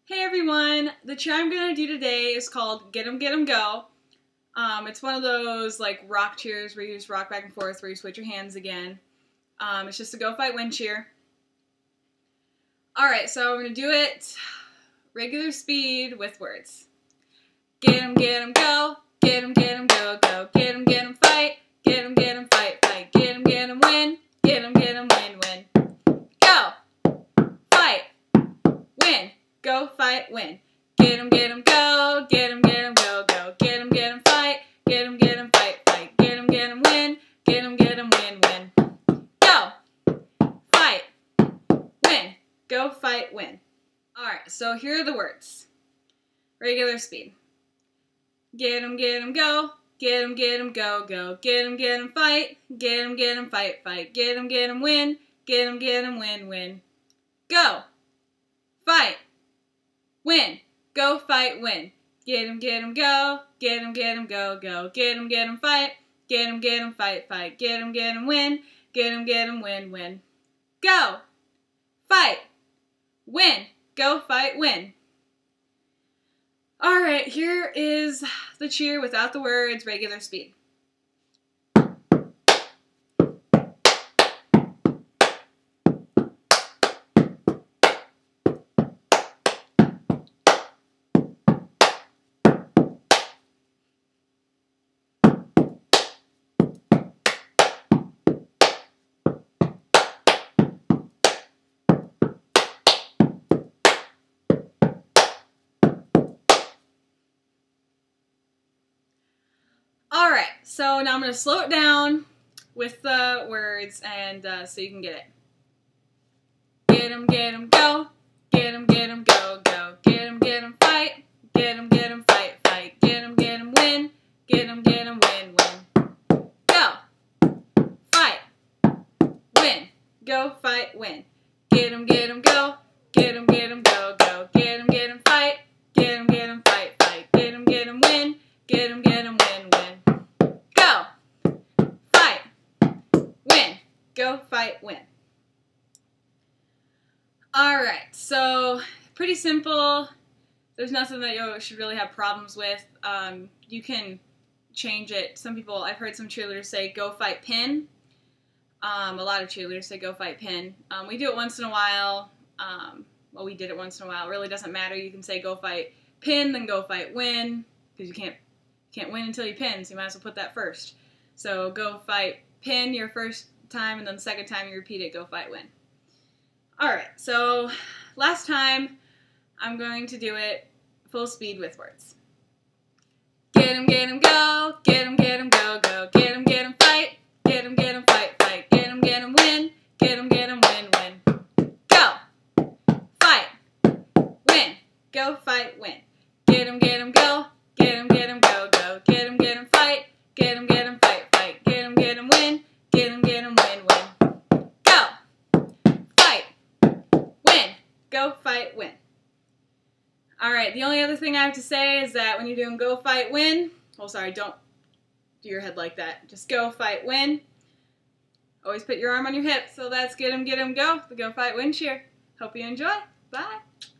Hey everyone! The cheer I'm going to do today is called Get 'em, Go. It's one of those like rock cheers where you just rock back and forth, where you switch your hands again. It's just a go fight win cheer. Alright, so I'm going to do it regular speed with words. Get 'em, go. Get 'em, go, go. Get 'em, fight. Get 'em, fight, fight. Get 'em, win. Get 'em, win, win. Go! Fight! Win! Go, fight, win. Get 'em, go. Get 'em, go, go. Get 'em, fight. Get 'em, fight, fight. Get 'em, win. Get 'em, win, win. Go! Fight! Win! Go, fight, win. Alright, so here are the words. Regular speed. Get 'em, go. Get 'em, go, go. Get 'em, fight. Get 'em, fight, fight. Get 'em, win. Get 'em, win, win. Go! Fight! Win! Go, fight, win. Get 'em, go. Get 'em, go, go. Get 'em, fight. Get 'em, fight, fight. Get 'em, win. Get 'em, win, win. Go! Fight! Win! Go, fight, win. Alright, here is the cheer without the words, regular speed. Alright, so now I'm going to slow it down with the words and so you can get it. Get 'em, go. Get 'em, go, go. Get 'em, fight. Get 'em, fight, fight. Get 'em, win. Get 'em, win, win. Go. Fight. Win. Go, fight, win. Get 'em, go. Get 'em, go, go. Get 'em, fight. Get 'em, fight, fight. Get 'em, win. Get 'em, win, win. Go. Fight. Win. Go, fight, win. Alright, so pretty simple. There's nothing that you should really have problems with. You can change it. Some people, I've heard some cheerleaders say go fight pin. A lot of cheerleaders say go fight pin. We do it once in a while. Well, we did it once in a while. It really doesn't matter. You can say go fight pin, then go fight win, because you can't win until you pin, so you might as well put that first. So go fight pin your first time, and then the second time you repeat it, go fight win. Alright, so last time I'm going to do it full speed with words. Get 'em, go. Get 'em, go, go. Get 'em, fight. Get 'em, fight, fight. Get 'em, win. Get 'em, win, win. Go. Fight. Win. Go, fight, win. Get 'em, go. Get 'em, go, go. Get 'em, fight. Get 'em, fight, fight. Get 'em, win. Get 'em, win, win. Go. Fight. Win. Go, fight, win. Alright, the only other thing I have to say is that when you're doing go, fight, win, oh sorry, don't do your head like that. Just go, fight, win. Always put your arm on your hip. So that's get 'em, go, the go, fight, win cheer. Hope you enjoy. Bye.